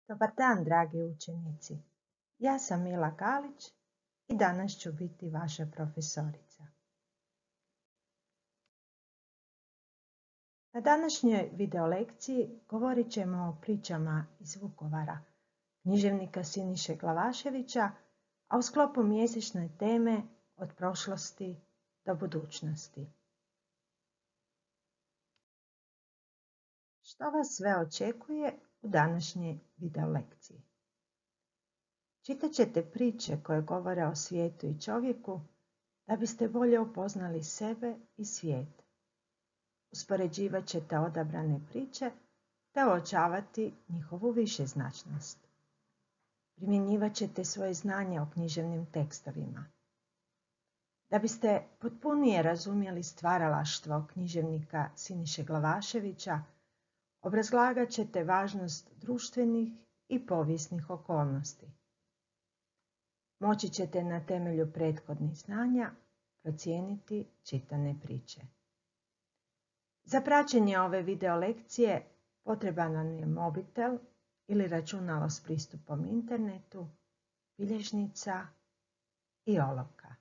Dobar dan, dragi učenici. Ja sam Mila Galić i danas ću biti vaša profesorica. Na današnjoj videolekciji govorit ćemo o pričama iz Vukovara, književnika Siniše Glavaševića, a u sklopu mjesečne teme od prošlosti do budućnosti. Što vas sve očekuje u današnjoj videolekciji? Čitat ćete priče koje govore o svijetu i čovjeku da biste bolje upoznali sebe i svijet. Uspoređivat ćete odabrane priče te uočavati njihovu višeznačnost. Primjenjivat ćete svoje znanje o književnim tekstovima. Da biste potpunije razumjeli stvaralaštvo književnika Siniše Glavaševića, obrazlagat ćete važnost društvenih i povijesnih okolnosti. Moći ćete na temelju prethodnih znanja procijeniti čitane priče. Za praćenje ove videolekcije potreban vam je mobitel ili računalo s pristupom internetu, bilježnica i olovka.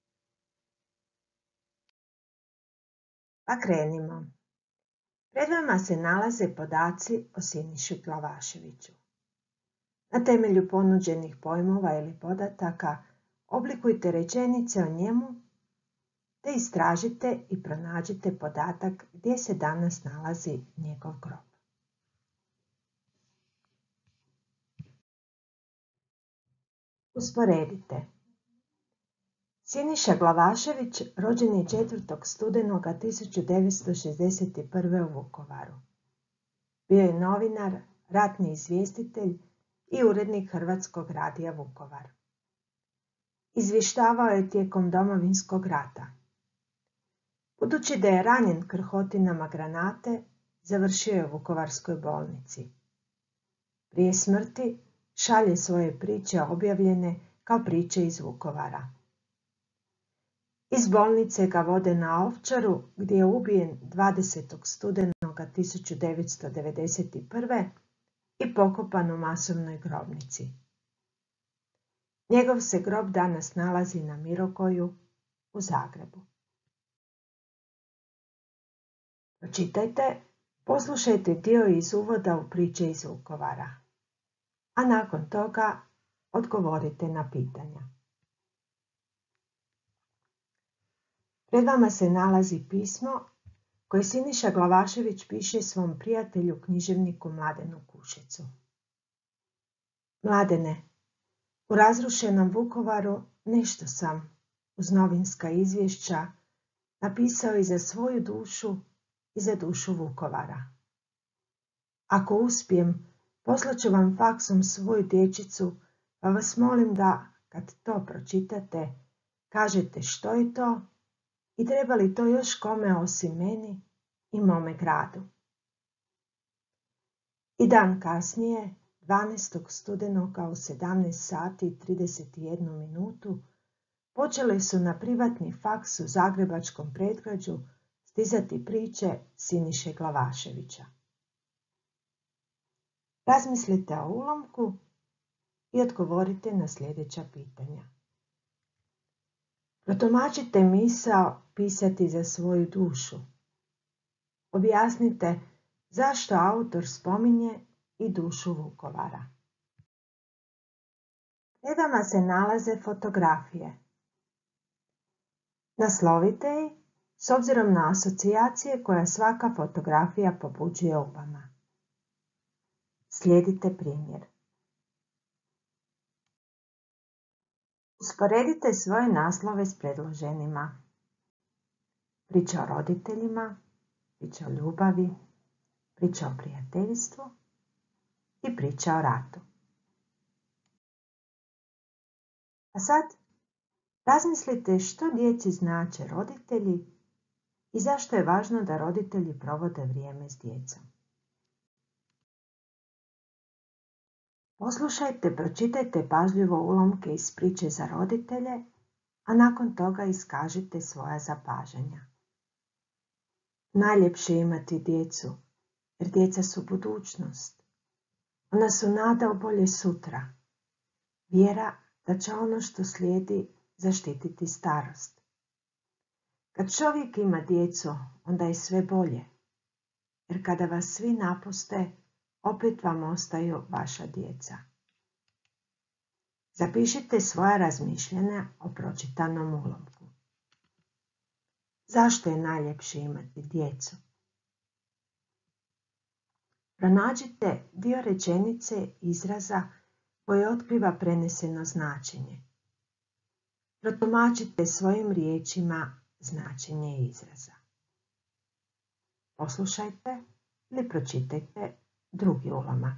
Pa krenimo. Pred vama se nalaze podaci o Siniši Glavaševiću. Na temelju ponuđenih pojmova ili podataka oblikujte rečenice o njemu te istražite i pronađite podatak gdje se danas nalazi njegov grob. Usporedite. Siniša Glavašević rođen je 4. studenoga 1961. u Vukovaru. Bio je novinar, ratni izvjestitelj i urednik Hrvatskog radija Vukovar. Izvještavao je tijekom Domovinskog rata. Budući da je ranjen krhotinama granate, završio je u Vukovarskoj bolnici. Prije smrti šalje svoje priče objavljene kao priče iz Vukovara. Iz bolnice ga vode na Ovčaru, gdje je ubijen 20. studenoga 1991. i pokopan u masovnoj grobnici. Njegov se grob danas nalazi na Mirogoju u Zagrebu. Pročitajte, poslušajte dio iz uvoda u priče iz Vukovara, a nakon toga odgovorite na pitanja. Pred vama se nalazi pismo koje Siniša Glavašević piše svom prijatelju književniku Mladenu Kušecu. Mladene, u razrušenom Vukovaru nešto sam, uz novinska izvješća, napisao i za svoju dušu i za dušu Vukovara. Ako uspijem, poslat ću vam faksom svoju dječicu, pa vas molim da, kad to pročitate, kažete što je to i treba li to još kome osim meni i mome gradu. I dan kasnije, 12. studenoga u 17 sati i 31 minutu, počele su na privatni faks u zagrebačkom predgrađu stizati priče Siniše Glavaševića. Razmislite o ulomku i odgovorite na sljedeća pitanja. Protumačite misao pisati za svoju dušu. Objasnite zašto autor spominje i dušu Vukovara. Pred vama se nalaze fotografije. Naslovite ih s obzirom na asocijacije koje svaka fotografija pobuđuje u vama. Slijedite primjer. Usporedite svoje naslove s predloženima. Priča o roditeljima, priča o ljubavi, priča o prijateljstvu i priča o ratu. A sad razmislite što djeci znače roditelji i zašto je važno da roditelji provode vrijeme s djecom. Poslušajte, pročitajte pažljivo ulomke iz priče za roditelje, a nakon toga iskažite svoja zapažanja. Najljepše je imati djecu, jer djeca su budućnost. Ona su nada u bolje sutra. Vjera da će ono što slijedi zaštititi starost. Kad čovjek ima djecu, onda je sve bolje. Jer kada vas svi napuste, opet vam ostaju vaša djeca. Zapišite svoja razmišljanja o pročitanom ulomku. Zašto je najljepše imati djecu? Pronađite dio rečenice izraza koji otkriva preneseno značenje. Protumačite svojim riječima značenje izraza. Poslušajte ili pročitajte drugi ulomak.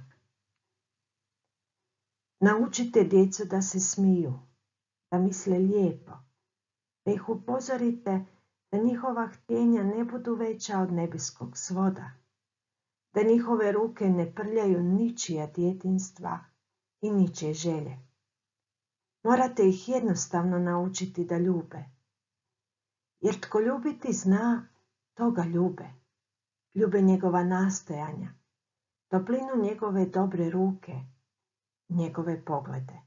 Naučite djecu da se smiju, da misle lijepo, da ih upozorite da njihova htjenja ne budu veća od nebeskog svoda, da njihove ruke ne prljaju ničija djetinjstva i ničije želje. Morate ih jednostavno naučiti da ljube. Jer tko ljubiti zna, toga ljube. Ljube njegova nastojanja, toplinu njegove dobre ruke, njegove poglede.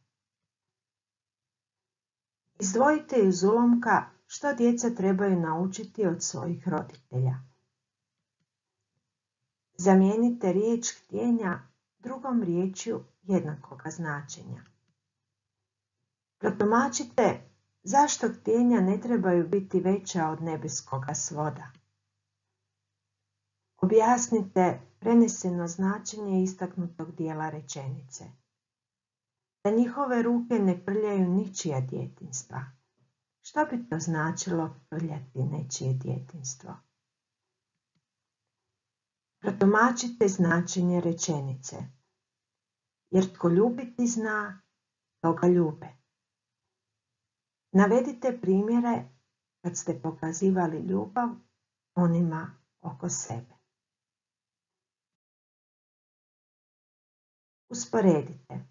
Izdvojite iz ulomka što djeca trebaju naučiti od svojih roditelja. Zamijenite riječ htjenja drugom riječju jednakoga značenja. Protumačite zašto htjenja ne trebaju biti veća od nebeskoga svoda. Objasnite preneseno značenje istaknutog dijela rečenice. Da njihove ruke ne prljaju ničija djetinjstva. Što bi to značilo prljati nečije djetinjstvo? Protumačite značenje rečenice. Jer tko ljubiti zna, toga ljube. Navedite primjere kad ste pokazivali ljubav onima oko sebe. Usporedite.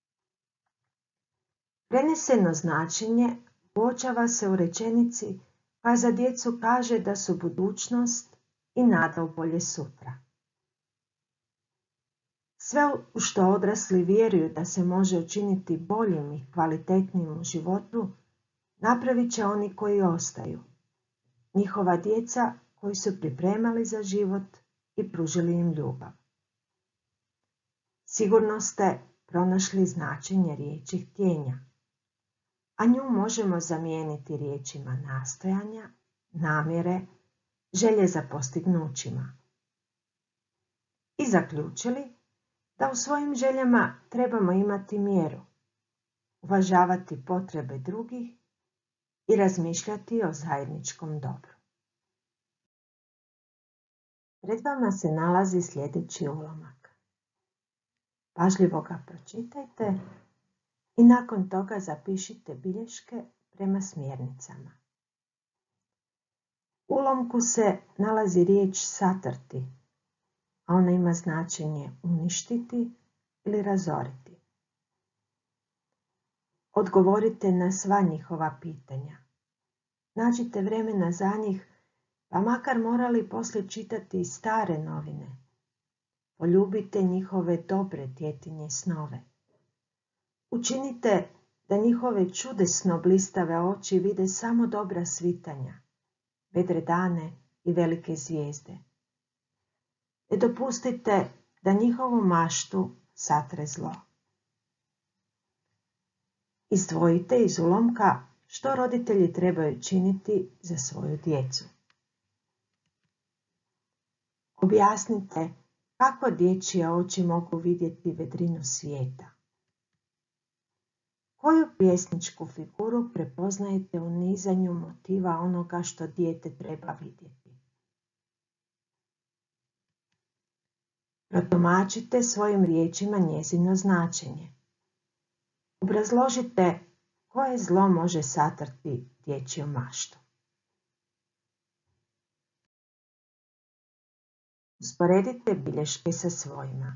Preneseno značenje uočava se u rečenici koja za djecu kaže da su budućnost i nada u bolje sutra. Sve u što odrasli vjeruju da se može učiniti boljim i kvalitetnijim u životu, napravit će oni koji ostaju. Njihova djeca koji su pripremali za život i pružili im ljubav. Sigurno ste pronašli značenje riječi htjenja, a nju možemo zamijeniti riječima nastojanja, namjere, želje za postignućima. I zaključili da u svojim željama trebamo imati mjeru, uvažavati potrebe drugih i razmišljati o zajedničkom dobru. Pred vama se nalazi sljedeći ulomak. Pažljivo ga pročitajte i nakon toga zapišite bilješke prema smjernicama. U ulomku se nalazi riječ satrti, a ona ima značenje uništiti ili razoriti. Odgovorite na sva njihova pitanja. Nađite vremena za njih, pa makar morali poslije čitati i stare novine. Poljubite njihove dobre djetinje snove. Učinite da njihove čudesno blistave oči vide samo dobra svitanja, vedre dane i velike zvijezde. Ne dopustite da njihovu maštu satre zlo. Izdvojite iz ulomka što roditelji trebaju činiti za svoju djecu. Objasnite kako dječje oči mogu vidjeti vedrinu svijeta. Koju pjesničku figuru prepoznajete u nizanju motiva onoga što dijete treba vidjeti? Protumačite svojim riječima njezino značenje. Obrazložite koje zlo može satrti dječju maštu. Usporedite bilješke sa svojima.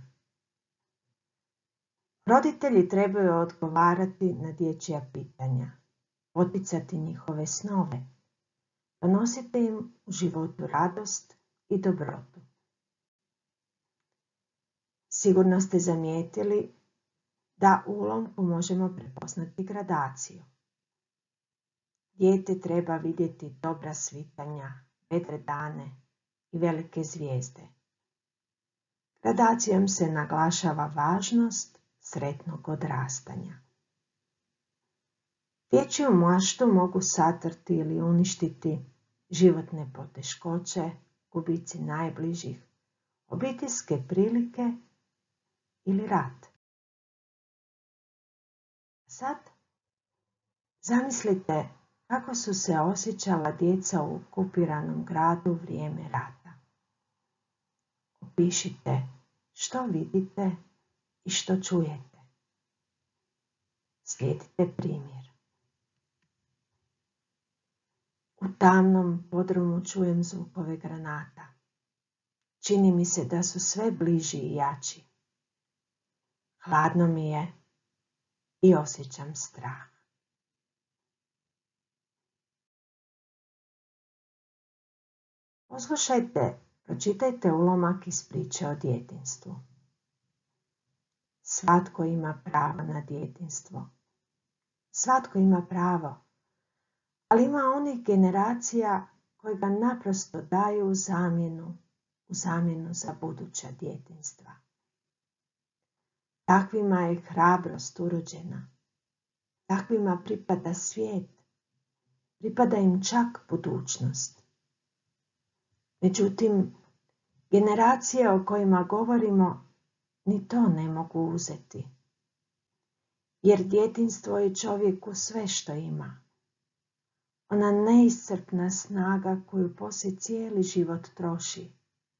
Roditelji trebaju odgovarati na dječja pitanja, poticati njihove snove, donosite im u životu radost i dobrotu. Sigurno ste zamijetili da u ulomku možemo prepoznati gradaciju. Dijete treba vidjeti dobra svitanja, vedre dane i velike zvijezde. Gradacijom se naglašava važnost sretnog odrastanja. Dječju maštu mogu satrti ili uništiti životne poteškoće, gubici najbližih, obiteljske prilike ili rat. Sad zamislite kako su se osjećala djeca u okupiranom gradu u vrijeme rata. Opišite što vidite i što čujete. Slijedite primjer. U tamnom podrumu čujem zvukove granata. Čini mi se da su sve bliži i jači. Hladno mi je i osjećam strah. Poslušajte, pročitajte ulomak iz priče o djetinjstvu. Svatko ima pravo na djetinjstvo. Svatko ima pravo, ali ima onih generacija koji ga naprosto daju u zamjenu za buduća djetinjstva. Takvima je hrabrost urođena. Takvima pripada svijet. Pripada im čak budućnost. Međutim, generacije o kojima govorimo ni to ne mogu uzeti. Jer djetinjstvo je čovjeku sve što ima. Ona neiscrpna snaga koju poslije cijeli život troši.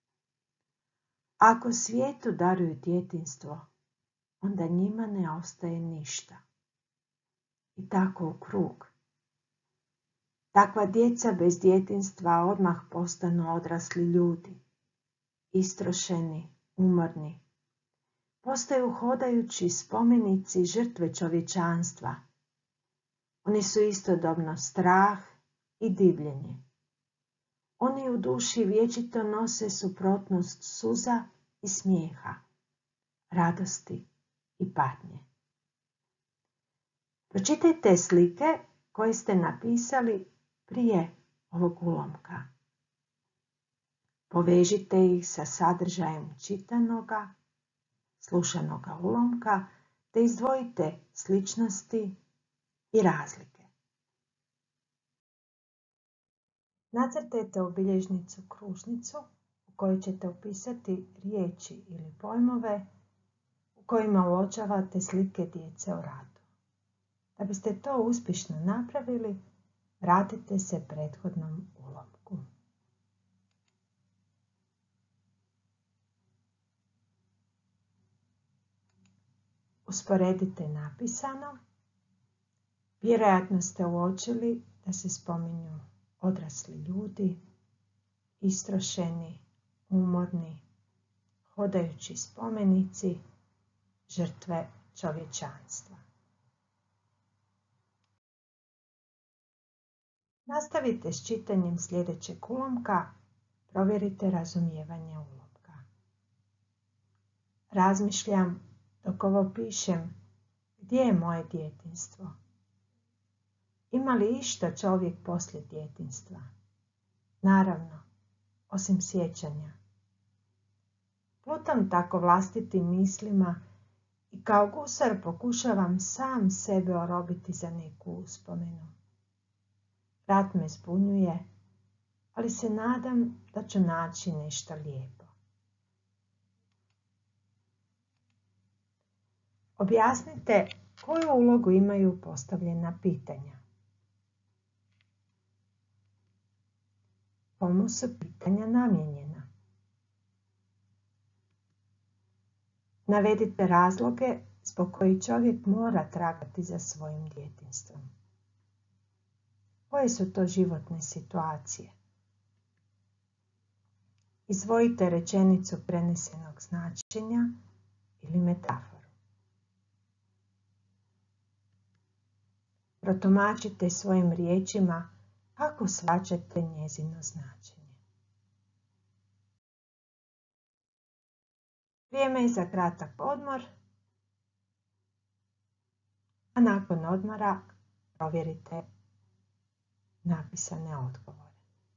Ako svijetu daruju djetinjstvo, onda njima ne ostaje ništa. I tako u krug. Takva djeca bez djetinjstva odmah postanu odrasli ljudi. Istrošeni, umorni. Postaju hodajući spomenici žrtve čovječanstva. Oni su istodobno strah i divljenje. Oni u duši vječito nose suprotnost suza i smijeha, radosti i patnje. Pročitajte slike koje ste napisali prije ovog ulomka. Povežite ih sa sadržajem čitanoga, slušanoga ulomka, te izdvojite sličnosti i razlike. Nacrtajte u bilježnicu kružnicu u kojoj ćete upisati riječi ili pojmove u kojima uočavate slike djece u ratu. Da biste to uspješno napravili, vratite se prethodnom ulomku. Usporedite napisano. Vjerojatno ste uočili da se spominju odrasli ljudi, istrošeni, umorni, hodajući spomenici, žrtve čovječanstva. Nastavite s čitanjem sljedećeg ulomka, provjerite razumijevanje ulomka. Razmišljam dok ovo pišem, gdje je moje djetinjstvo? Ima li išta čovjek poslije djetinjstva? Naravno, osim sjećanja. Plutam tako vlastitim mislima i kao gusar pokušavam sam sebe orobiti za neku uspomenu. Rat me zbunjuje, ali se nadam da ću naći nešto lijepo. Objasnite koju ulogu imaju postavljena pitanja. Komu su pitanja namijenjena? Navedite razloge zbog kojih čovjek mora tragati za svojim djetinjstvom. Koje su to životne situacije? Izdvojite rečenicu prenesenog značenja ili metaforu. Protumačite svojim riječima kako shvaćate njezino značenje. Vrijeme je za kratak odmor, a nakon odmora provjerite napisane odgovore.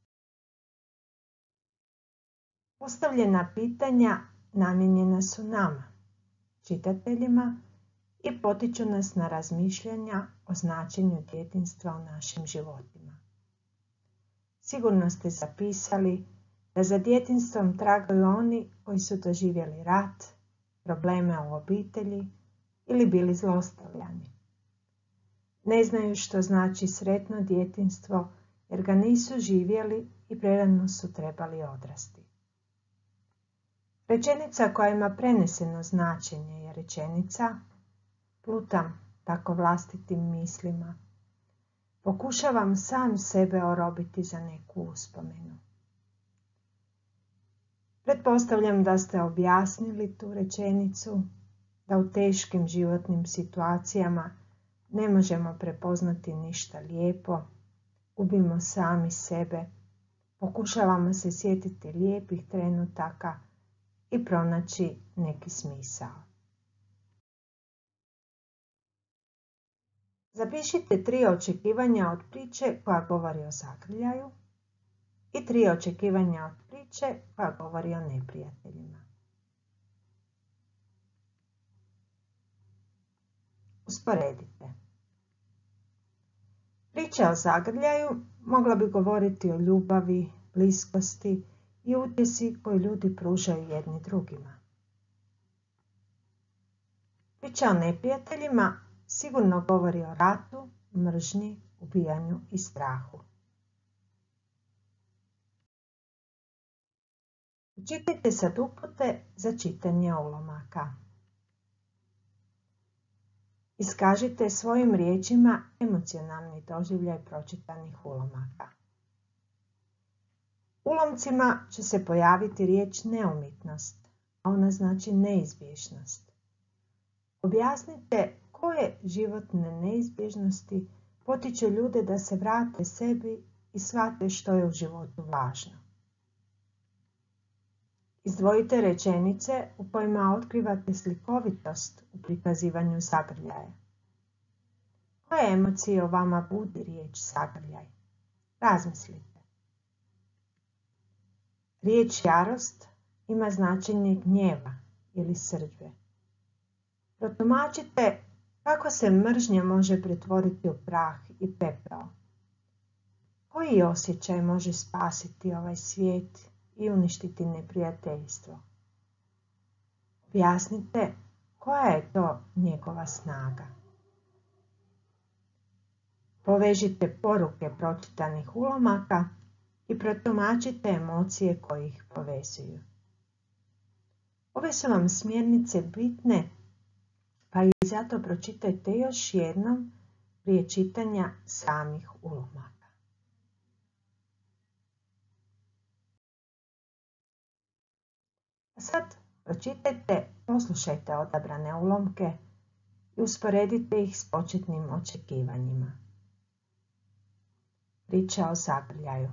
Postavljena pitanja namijenjena su nama, čitateljima, i potiču nas na razmišljanja o značenju djetinjstva u našim životima. Sigurno ste zapisali da za djetinjstvom tragaju oni koji su doživjeli rat, probleme u obitelji ili bili zlostavljani. Ne znaju što znači sretno djetinjstvo jer ga nisu živjeli i prerano su trebali odrasti. Rečenica koja ima preneseno značenje je rečenica plutam tako vlastitim mislima. Pokušavam sam sebe orobiti za neku uspomenu. Pretpostavljam da ste objasnili tu rečenicu, da u teškim životnim situacijama ne možemo prepoznati ništa lijepo, gubimo sami sebe, pokušavamo se sjetiti lijepih trenutaka i pronaći neki smisao. Zapišite 3 očekivanja od priče koja govori o zagrljaju i 3 očekivanja od priče koja govori o neprijateljima. Usporedite. Priča o zagrljaju mogla bi govoriti o ljubavi, bliskosti i utjesi koju ljudi pružaju jedni drugima. Priča o neprijateljima sigurno govori o ratu, mržnji, ubijanju i strahu. Učitajte sad upute za čitanje ulomaka. Iskažite svojim riječima emocionalni doživljaj pročitanih ulomaka. Ulomcima će se pojaviti riječ neumitnost, a ona znači neizbježnost. Objasnite koje životne neizbježnosti potiču ljude da se vrate sebi i shvate što je u životu važno. Izdvojite rečenice u kojima otkrivate slikovitost u prikazivanju zagrljaja. Koje emocije u vama budi riječ zagrljaj? Razmislite. Riječ jarost ima značenje gnjeva ili srdbe. Protumačite kako se mržnja može pretvoriti u prah i pepeo. Koji osjećaj može spasiti ovaj svijet i uništiti neprijateljstvo? Objasnite koja je to njegova snaga. Povežite poruke pročitanih ulomaka i protumačite emocije koje ih povezuju. Ove su vam smjernice bitne, pa i zato pročitajte još jednom prije čitanja samih ulomaka. A sad pročitajte, poslušajte odabrane ulomke i usporedite ih s početnim očekivanjima. Priča o zagrljaju.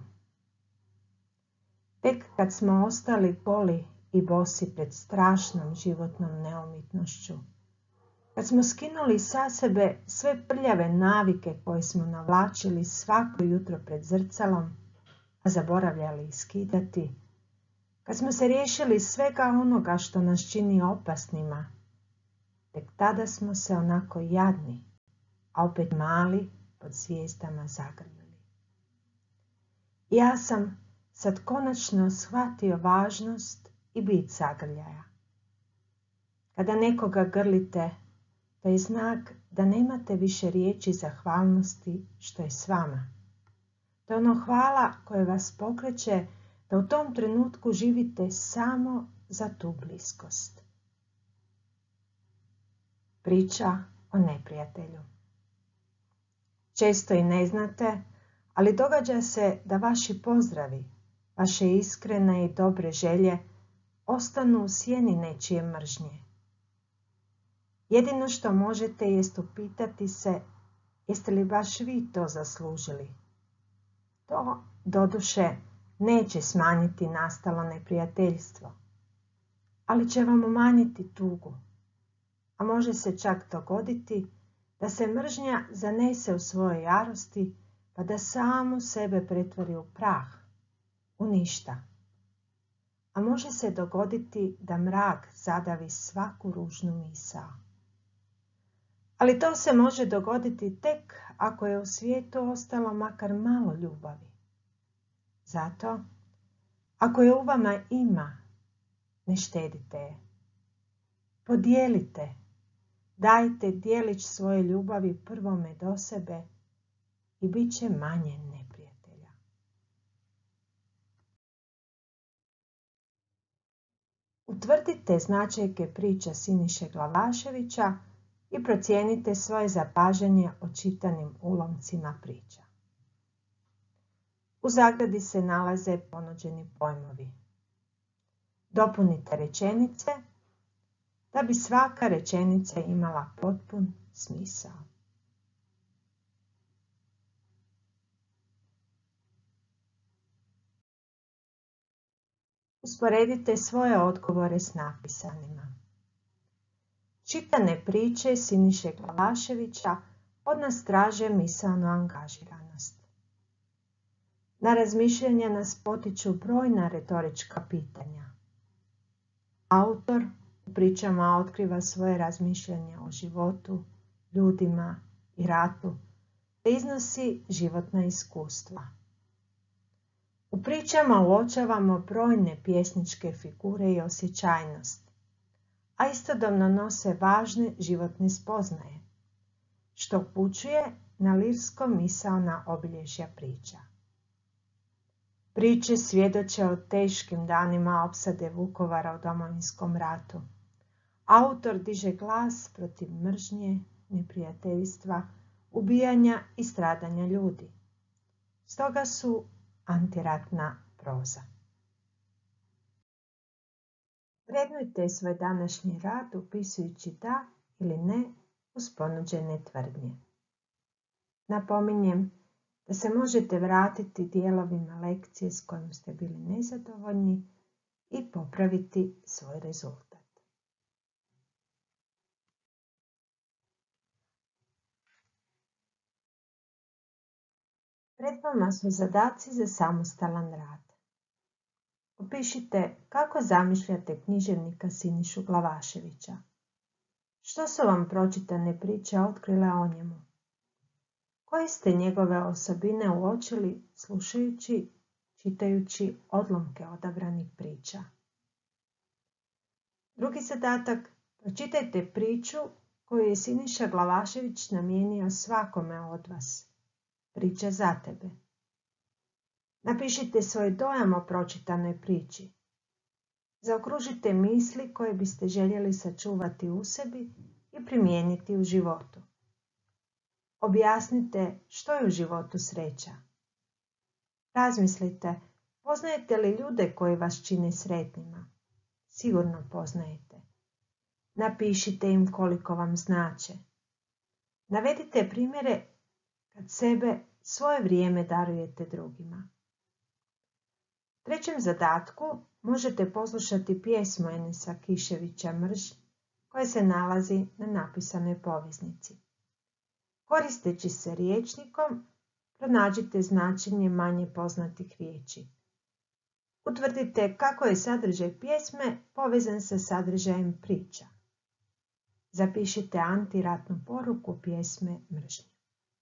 Tek kad smo ostali goli i bosi pred strašnom životnom neumitnošću, kad smo skinuli sa sebe sve prljave navike koje smo navlačili svako jutro pred zrcalom, a zaboravljali iskidati, kad smo se riješili svega onoga što nas čini opasnima, tek tada smo se onako jadni, a opet mali pod zvijezdama zagrljali. Ja sam sad konačno shvatio važnost i bit zagrljaja. Kada nekoga grlite, to je znak da nemate više riječi zahvalnosti što je s vama. To je ono hvala koje vas pokreće da u tom trenutku živite samo za tu bliskost. Priča o neprijatelju. Često i ne znate, ali događa se da vaši pozdravi, vaše iskrene i dobre želje ostanu u sjeni nečije mržnje. Jedino što možete jest upitati se jeste li baš vi to zaslužili. To, doduše, neće smanjiti nastalo neprijateljstvo, ali će vam umanjiti tugu. A može se čak dogoditi da se mržnja zanese u svojoj jarosti, pa da samu sebe pretvori u prah, u ništa. A može se dogoditi da mrak zadavi svaku ružnu misao. Ali to se može dogoditi tek ako je u svijetu ostalo makar malo ljubavi. Zato, ako je u vama ima, ne štedite je. Podijelite, dajte djelić svoje ljubavi prvome do sebe i bit će manje neprijatelja. Utvrdite značajke priča Siniše Glavaševića i procijenite svoje zapažanje o čitanim ulomcima priča. U zagradi se nalaze ponuđeni pojmovi. Dopunite rečenice da bi svaka rečenica imala potpun smisao. Usporedite svoje odgovore s napisanima. Čitane priče Siniše Glavaševića od nas traže misaonu angažiranost. Na razmišljanje nas potiču brojna retorička pitanja. Autor u pričama otkriva svoje razmišljanje o životu, ljudima i ratu, te iznosi životna iskustva. U pričama uočavamo brojne pjesničke figure i osjećajnost, a istodobno nose važne životne spoznaje, što upućuje na lirsko-misaona obilježja priča. Priče svjedoče o teškim danima opsade Vukovara u Domovinskom ratu. Autor diže glas protiv mržnje, neprijateljstva, ubijanja i stradanja ljudi. Stoga su antiratna proza. Vrednujte svoj današnji rad upisujući da ili ne uz ponuđene tvrdnje. Napominjem da se možete vratiti dijelovima lekcije s kojim ste bili nezadovoljni i popraviti svoj rezultat. Pred vama su zadaci za samostalan rad. Opišite kako zamišljate književnika Sinišu Glavaševića. Što su vam pročitane priče otkrile o njemu? Koje ste njegove osobine uočili slušajući, čitajući odlomke odabranih priča? Drugi zadatak, pročitajte priču koju je Siniša Glavašević namijenio svakome od vas. Priča za tebe. Napišite svoj dojam o pročitanoj priči. Zaokružite misli koje biste željeli sačuvati u sebi i primijeniti u životu. Objasnite što je u životu sreća. Razmislite, poznajete li ljude koji vas čine sretnima? Sigurno poznajete. Napišite im koliko vam znače. Navedite primjere kad sebe, svoje vrijeme darujete drugima. Trećem zadatku možete poslušati pjesmu Enesa Kiševića Mržnja koja se nalazi na napisanoj poveznici. Koristeći se rječnikom, pronađite značenje manje poznatih riječi. Utvrdite kako je sadržaj pjesme povezan sa sadržajem priča. Zapišite antiratnu poruku pjesme Mržnja.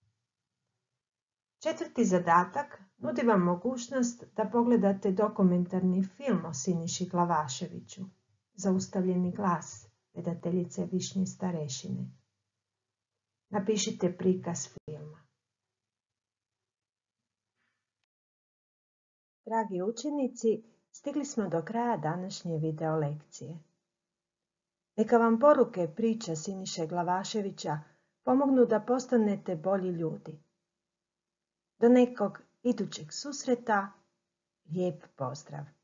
Četvrti zadatak nudi vam mogućnost da pogledate dokumentarni film o Siniši Glavaševiću, Zaustavljeni glas, redateljice Višnje Starešine. Napišite prikaz filma. Dragi učenici, stigli smo do kraja današnje video lekcije. Neka vam poruke priča Siniše Glavaševića pomognu da postanete bolji ljudi. Do nekog idućeg susreta, lijep pozdrav!